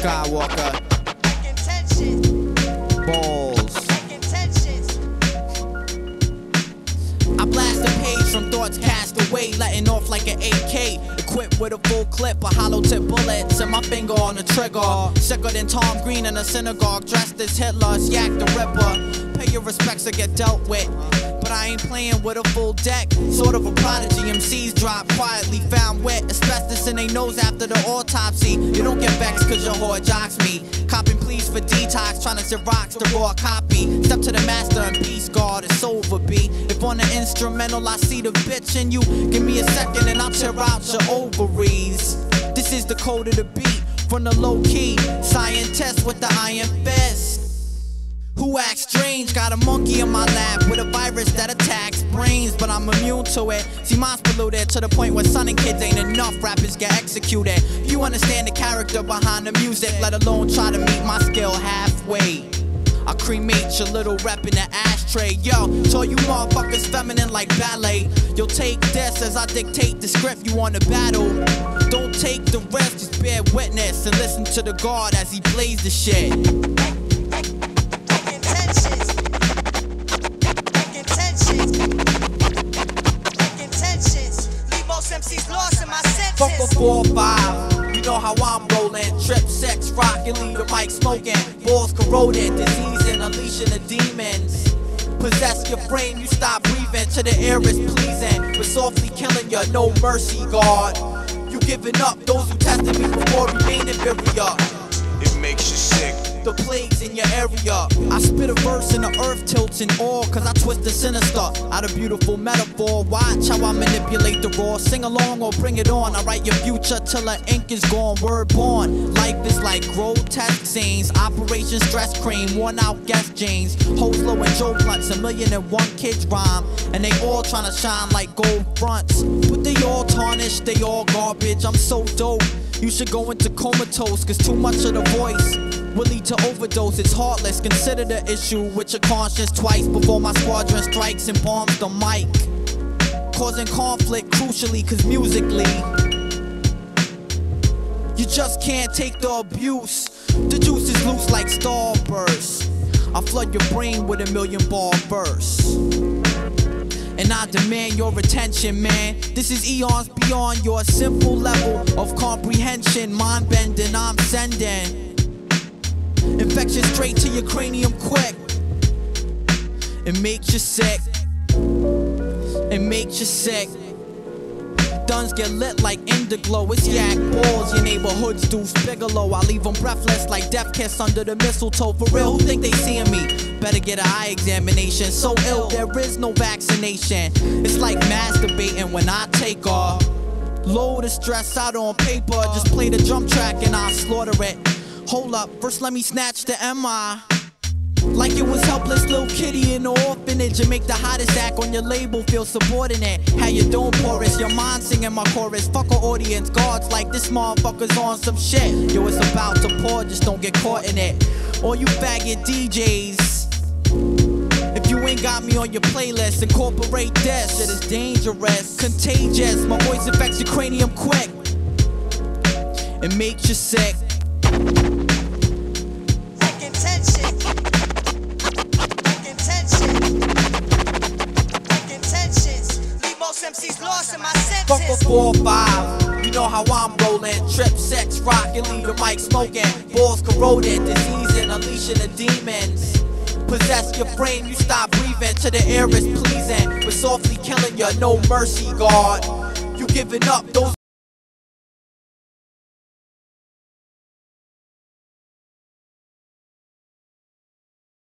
Skywalker. Balls. I blast a page from thoughts cast away, letting off like an AK, equipped with a full clip of hollow tip bullets and my finger on the trigger. Sicker than Tom Green in a synagogue, dressed as Hitler, Yak the Ripper. Pay your respects or get dealt with. But I ain't playing with a full deck. Sort of a prodigy, MCs drop quietly, found wet. Asbestos in their nose after the autopsy. You don't get vexed cause your whore jocks me. Copping pleas for detox, trying to Xerox the raw copy. Step to the master and peace guard, it's over, B. If on the instrumental I see the bitch in you, give me a second and I'll tear out your ovaries. This is the code of the beat, from the low key. Scientist with the iron fist. Who acts strange? Got a monkey in my lap with a virus that attacks brains, but I'm immune to it. See, mine's polluted to the point where son and kids ain't enough. Rappers get executed. You understand the character behind the music, let alone try to meet my skill halfway. I cremate your little rep in the ashtray. Yo, so you motherfuckers feminine like ballet. You'll take this as I dictate the script you want to battle. Don't take the risk, just bear witness and listen to the guard as he plays the shit. Fuck a 4-5, you know how I'm rolling. Trip, sex, rockin', leave the mic smoking. Balls corroded, disease and unleashing the demons. Possess your frame, you stop breathing to the air is pleasing, but softly killing you, no mercy, God. You giving up those who tested me before remain inferior. It makes you sick. The plagues in your area. I spit a verse and the earth tilts in awe, cause I twist the sinister out of beautiful metaphor. Watch how I manipulate the raw. Sing along or bring it on. I write your future till the ink is gone. Word born. Life is like grotesque scenes. Operation stress cream, worn out guest jeans. Hoes low and Joe blunts, 1,000,001 kids rhyme, and they all tryna shine like gold fronts. But they all tarnished, they all garbage. I'm so dope. You should go into comatose, cause too much of the voice will lead to overdose. It's heartless, consider the issue with your conscience twice before my squadron strikes and bombs the mic, causing conflict crucially, cause musically you just can't take the abuse. The juice is loose like starburst. I flood your brain with a 1,000,000-bar verse, and I demand your attention, man. This is eons beyond your simple level of comprehension. Mind bending, I'm sending infection straight to your cranium quick. It makes you sick. It makes you sick. Duns get lit like Indiglo. It's Yak Ballz, your neighborhood's Deuce Bigelow. I leave them breathless like death kiss under the mistletoe. For real, who think they seeing me? Better get an eye examination. So ill, there is no vaccination. It's like masturbating when I take off. Load the stress out on paper. Just play the drum track and I'll slaughter it. Hold up, first let me snatch the MI. Like it was helpless little kitty in the orphanage, and make the hottest act on your label feel subordinate. How you doing, porous? Your mind singing my chorus. Fuck a audience, guards like this motherfucker's on some shit. Yo, it's about to pour, just don't get caught in it. All you faggot DJs, if you ain't got me on your playlist, incorporate this. It is dangerous, contagious. My voice affects your cranium quick. It makes you sick. Fuck a 4-5, you know how I'm rolling. Trip, sex, rockin', leave the mic smoking. Balls corroded, disease and unleashing the demons. Possess your frame, you stop breathing to the air is pleasing, but softly killing you, no mercy, God. You giving up those